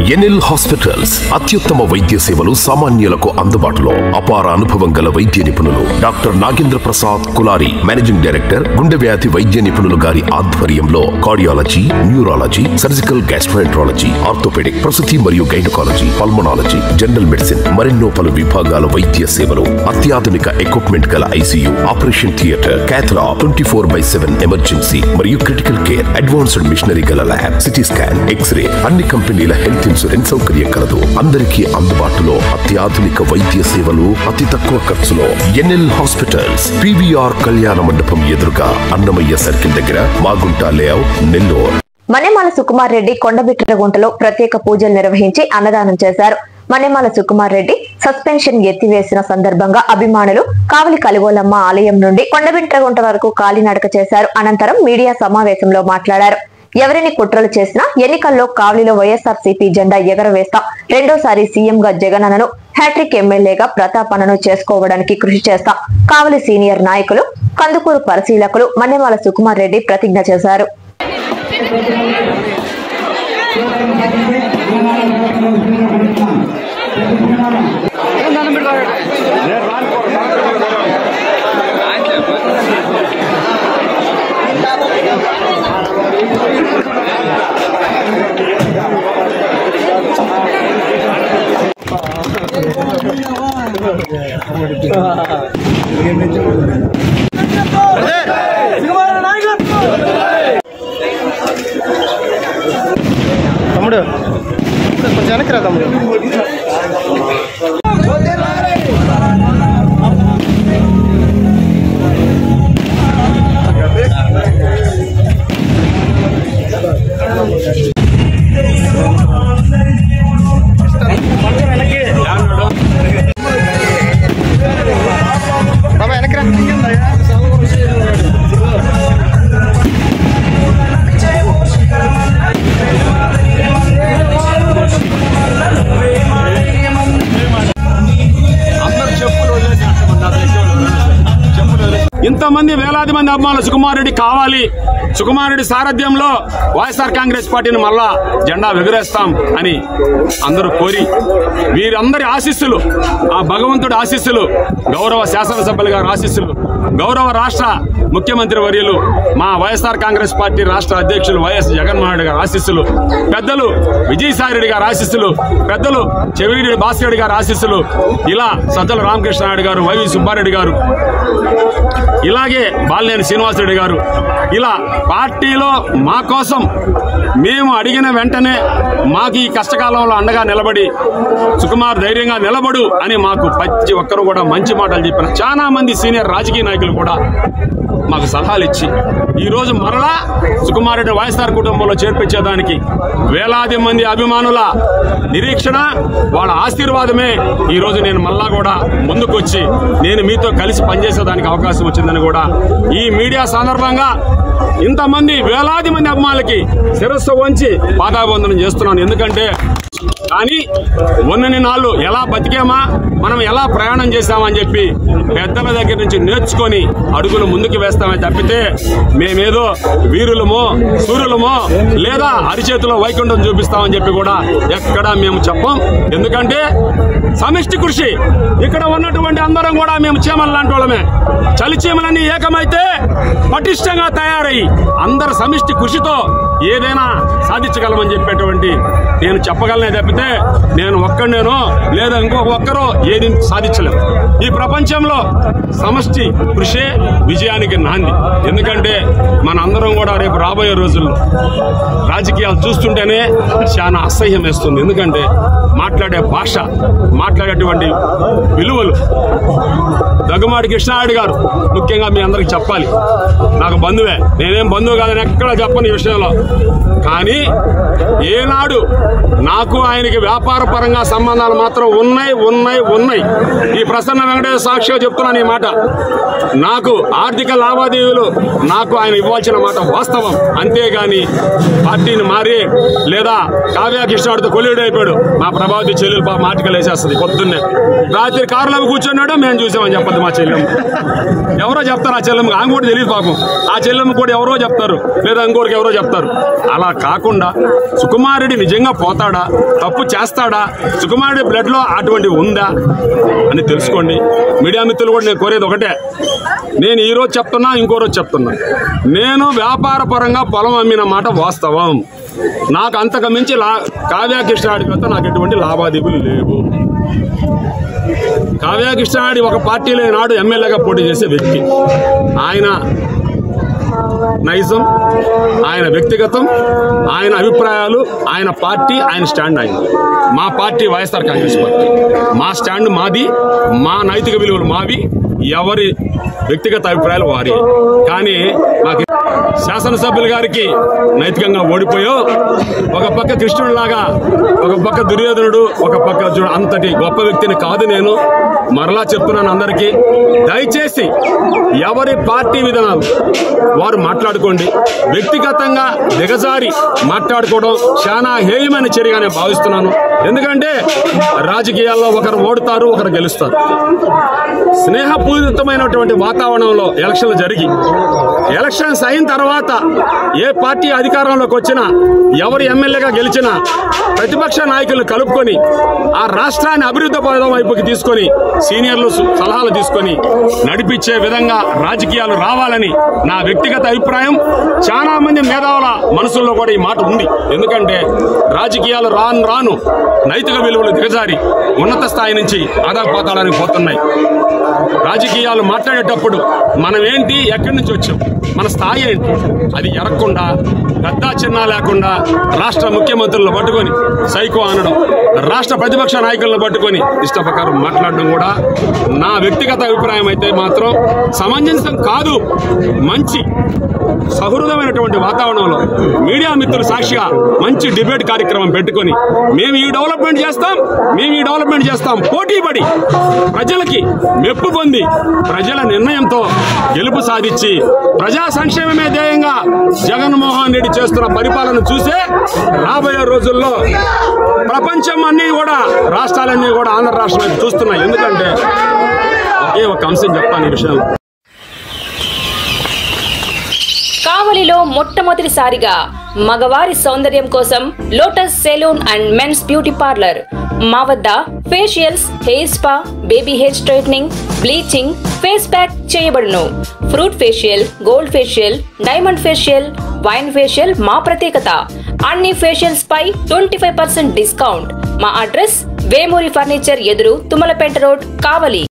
NL hospitals అత్యుత్తమ వైద్య సేవలు సామాన్యులకు అందుబాటులో. అపార అనుభవం గల వైద్య నిపుణులు doctor Nagendra Prasad Kulari, managing director, గుండె వ్యాధి వైద్య నిపుణులు గారి ఆధ్వర్యంలో cardiology, neurology, surgical gastroenterology, orthopaedic, ప్రసూతి మరియు గైనకాలజీ, పల్మనాలజీ, జనరల్ మెడిసిన్ మరెన్నో పలు విభాగాల వైద్య సేవలు, అత్యాధునిక ఎక్విప్మెంట్ గల ICU, operation theatre, cath lab, 24/7 emergency మరియు క్రిటికల్ కేర్, అడ్వాన్స్డ్ మిషనరీ గల ల్యాబ్, సిటీ స్కాన్, ఎక్స్రే, అన్ని కంపెనీల హెల్త్ ఇన్సూరెన్స్ సౌకర్యం కలదు. అందరికీ అందుబాటులో అత్యాధునిక వైద్య సేవలు అతి తక్కువ ఖర్చులో. ఎన్ఎల్ హాస్పిటల్స్, పీవీఆర్ కళ్యాణ మండపం ఎదురుగా, అన్నమయ్య సర్కిల్ దగ్గర, మాగుంట లేఅవుట్, నెల్లూరు. మన్నెమాల సుకుమార్ రెడ్డి కొండబిట్రగుంటలో ప్రత్యేక పూజలు నిర్వహించి అన్నదానం చేశారు. మన్నెమాల సుకుమార్ రెడ్డి సస్పెన్షన్ ఎత్తివేసిన సందర్భంగా అభిమానులు కావలి కలిగోలమ్మ ఆలయం నుండి కొండబిట్రగుంట వరకు కాలినడక చేశారు. అనంతరం మీడియా సమావేశంలో మాట్లాడారు. ఎవరిని కుట్రలు చేసినా ఎన్నికల్లో కావలిలో వైఎస్ఆర్సీపీ జెండా ఎగరవేస్తాం. రెండోసారి సీఎంగా జగనన్నను, హ్యాట్రిక్ ఎమ్మెల్యేగా ప్రతాపన్నను చేసుకోవడానికి కృషి చేస్తాం. కావలి సీనియర్ నాయకులు, కందుకూరు పరిశీలకులు మన్నెమాల సుకుమార్ రెడ్డి ప్రతిజ్ఞ చేశారు. తమ్ముడు కొంచెం వెనక్కి రా తమ్ముడు. బాబా వెనక్కి రా. ఇంతమంది వేలాది మంది అభిమానులు సుకుమార్ రెడ్డి కావాలి, సుకుమార్ రెడ్డి సారథ్యంలో వైఎస్ఆర్ కాంగ్రెస్ పార్టీని మళ్ళా జెండా ఎగురేస్తాం అని అందరూ కోరి, వీరందరి ఆశీస్సులు, ఆ భగవంతుడి ఆశీస్సులు, గౌరవ శాసనసభ్యులు గారి ఆశీస్సులు, గౌరవ రాష్ట్ర ముఖ్యమంత్రి వర్యులు మా వైఎస్ఆర్ కాంగ్రెస్ పార్టీ రాష్ట్ర అధ్యక్షులు వైఎస్ జగన్మోహన్ రెడ్డి గారి ఆశీస్సులు, పెద్దలు విజయసాయి రెడ్డి గారి ఆశీస్సులు, పెద్దలు చెవిరెడ్డి భాస్కర్ గారి ఆశీస్సులు, ఇలా సజ్జల రామకృష్ణారెడ్డి గారు, వైవి సుబ్బారెడ్డి గారు, ఇలాగే బాలినేని శ్రీనివాసరెడ్డి గారు, ఇలా పార్టీలో మా కోసం మేము అడిగిన వెంటనే మాకు ఈ కష్టకాలంలో అండగా నిలబడి సుకుమార్ ధైర్యంగా నిలబడు అని మాకు ప్రతి ఒక్కరు కూడా మంచి మాటలు చెప్పిన చాలా మంది సీనియర్ రాజకీయ నాయకులు కూడా మాకు సలహాలు ఇచ్చి ఈరోజు మరలా సుకుమార్ రెడ్డి వైఎస్ఆర్ కుటుంబంలో చేర్పించేదానికి వేలాది మంది అభిమానుల నిరీక్షణ, వాళ్ళ ఆశీర్వాదమే ఈరోజు నేను మళ్ళా కూడా ముందుకొచ్చి నేను మీతో కలిసి పనిచేసేదానికి అవకాశం వచ్చిందని కూడా ఈ మీడియా సందర్భంగా ఇంతమంది వేలాది మంది అభిమానులకి శిరస్సు వంచి పాదాభివందనం చేస్తున్నాను. ఎందుకంటే కానీ ఉన్నని నాళ్ళు ఎలా బతికామా, మనం ఎలా ప్రయాణం చేశామని చెప్పి పెద్దల దగ్గర నుంచి నేర్చుకొని అడుగులు ముందుకు వేస్తామే తప్పితే మేమేదో వీరులమో సూర్యులమో లేదా అరిచేతిలో వైకుంఠం చూపిస్తామని చెప్పి కూడా ఎక్కడా మేము చెప్పం. ఎందుకంటే సమిష్టి కృషి, ఇక్కడ ఉన్నటువంటి అందరం కూడా మేము చీమల లాంటి వాళ్ళమే. చలిచీమలన్నీ ఏకమైతే పటిష్టంగా తయారయ్యి అందరు సమిష్టి కృషితో ఏదైనా సాధించగలమని చెప్పేటువంటి నేను చెప్పగలనే తప్పితే నేను ఒక్కడేనో లేదా ఇంకొక ఒక్కరో ఏది సాధించలేము. ఈ ప్రపంచంలో సమష్టి కృషే విజయానికి నాంది. ఎందుకంటే మన అందరం కూడా రేపు రాబోయే రోజుల్లో రాజకీయాలు చూస్తుంటేనే చాలా అసహ్యం వేస్తుంది. ఎందుకంటే మాట్లాడే భాష, మాట్లాడేటువంటి విలువలు, దగ్గుమాటి కృష్ణారెడ్డి గారు ముఖ్యంగా మీ అందరికి చెప్పాలి, నాకు బంధువే, నేనేం బంధువు కాదని ఎక్కడా చెప్పను ఈ విషయంలో. కానీ ఏనాడు నాకు ఆయనకి వ్యాపార పరంగా సంబంధాలు మాత్రం ఉన్నాయి. ఈ ప్రసన్న వెంకటేశ్వర సాక్షిగా చెప్తున్నాను ఈ మాట. నాకు ఆర్థిక లావాదేవీలు నాకు ఆయన ఇవ్వాల్సిన మాట వాస్తవం. అంతేగాని పార్టీని మారి లేదా కావ్య కృష్ణాడితో కొల్లుడు అయిపోయాడు మా ప్రభావతి చెల్లెలు పాప ఆర్టికల్ వేసేస్తుంది పొద్దున్నే, రాత్రి కారులో కూర్చున్నాడు మేము చూసామని చెప్పదు మా చెల్లెమ్మ. ఎవరో చెప్తారు ఆ చెల్లెమ్మకి, ఆమె కూడా తెలియదు పాపం. ఆ చెల్లెమ్మ కూడా ఎవరో చెప్తారు, లేదా ఇంకోరికి ఎవరో చెప్తారు. అలా కాకుండా సుకుమార్ రెడ్డి నిజంగా పోతాడా, తప్పు చేస్తాడా, సుకుమార్ రెడ్డి బ్లడ్ లో అటువంటి ఉందా అని తెలుసుకోండి. మీడియా మిత్రులు కూడా నేను కోరేది ఒకటే, నేను ఈ రోజు చెప్తున్నా, ఇంకో రోజు చెప్తున్నా, నేను వ్యాపార పరంగా పొలం అమ్మిన మాట వాస్తవం. నాకు అంతకు మించి కావ్య కృష్ణాడితో నాకు ఎటువంటి లావాదేవీలు లేవు. కావ్య కృష్ణాడి ఒక పార్టీలో నాడు ఎమ్మెల్యేగా పోటీ చేసే వ్యక్తి. ఆయన నైజం, ఆయన వ్యక్తిగతం, ఆయన అభిప్రాయాలు, ఆయన పార్టీ, ఆయన స్టాండ్. ఆయన మా పార్టీ వైఎస్ఆర్ కాంగ్రెస్ పార్టీ, మా స్టాండ్ మాది, మా నైతిక విలువలు మావి, ఎవరి వ్యక్తిగత అభిప్రాయాలు వారి. కానీ నాకు శాసనసభ్యుల గారికి నైతికంగా ఓడిపోయో, ఒక పక్క కృష్ణుడిలాగా, ఒక పక్క దుర్యోధనుడు, ఒక పక్క అంతటి గొప్ప వ్యక్తిని కాదు నేను. మరలా చెప్తున్నాను అందరికీ, దయచేసి ఎవరి పార్టీ విధానాలు వారు మాట్లాడుకోండి. వ్యక్తిగతంగా దిగజారి మాట్లాడుకోవడం చాలా హేయమైన చర్యగా నేను భావిస్తున్నాను. ఎందుకంటే రాజకీయాల్లో ఒకరు ఓడుతారు, ఒకరు గెలుస్తారు. స్నేహపూరితమైనటువంటి వాతావరణంలో ఎలక్షన్లు జరిగి, ఎలక్షన్స్ అయిన తర్వాత ఏ పార్టీ అధికారంలోకి వచ్చినా, ఎవరు ఎమ్మెల్యేగా గెలిచినా ప్రతిపక్ష నాయకులను కలుపుకొని ఆ రాష్ట్రాన్ని అభివృద్ధి పదం వైపుకి తీసుకొని, సీనియర్లు సలహాలు తీసుకొని నడిపించే విధంగా రాజకీయాలు రావాలని నా వ్యక్తిగత అభిప్రాయం. చాలా మంది మేధావుల మనసుల్లో కూడా ఈ మాట ఉంది. ఎందుకంటే రాజకీయాలు రాను రాను నైతిక విలువలు దిగజారి ఉన్నత స్థాయి నుంచి ఆదాపాతాలని పోతున్నాయి. రాజకీయాలు మాట్లాడేటప్పుడు మనం ఏంటి, ఎక్కడి నుంచి వచ్చాం, మన స్థాయి ఏంటి, అది ఎరగకుండా పెద్ద చిన్న లేకుండా రాష్ట్ర ముఖ్యమంత్రులను పట్టుకొని సైకో అనడం, రాష్ట్ర ప్రతిపక్ష నాయకులను పట్టుకొని ఇష్టప్రకారం మాట్లాడడం కూడా నా వ్యక్తిగత అభిప్రాయం అయితే మాత్రం సమంజసం కాదు. మంచి సహృదమైనటువంటి వాతావరణంలో మీడియా మిత్రులు సాక్షిగా మంచి డిబేట్ కార్యక్రమం పెట్టుకొని మేము ఈ డెవలప్మెంట్ చేస్తాం, మేము ఈ డెవలప్మెంట్ చేస్తాం, పోటీపడి ప్రజలకి మెప్పు పొంది ప్రజల నిర్ణయంతో గెలుపు సాధించి ప్రజా సంక్షేమమే ధ్యేయంగా జగన్మోహన్ రెడ్డి చేస్తున్న పరిపాలన చూసే రాబోయే రోజుల్లో ప్రపంచం అన్ని కూడా, రాష్ట్రాలన్నీ కూడా ఆంధ్ర రాష్ట్రం చూస్తున్నాయి. ఎందుకంటే ఒకే ఒక అంశం చెప్తాను ఈ విషయంలో. కావలిలో మొట్టమొదటిసారిగా మగవారి సౌందర్యం కోసం Lotus Salon and men's beauty parlour. మా వద్ద facials, hair spa, baby hair straightening, bleaching, face pack చేయబడును. Fruit facial, gold facial, diamond facial, wine facial మా ప్రత్యేకత. అన్ని ఫేషియల్స్ పై 25% డిస్కౌంట్. మా అడ్రస్ వేమూరి ఫర్నిచర్ ఎదురు, తుమ్మలపేట రోడ్, కావలి.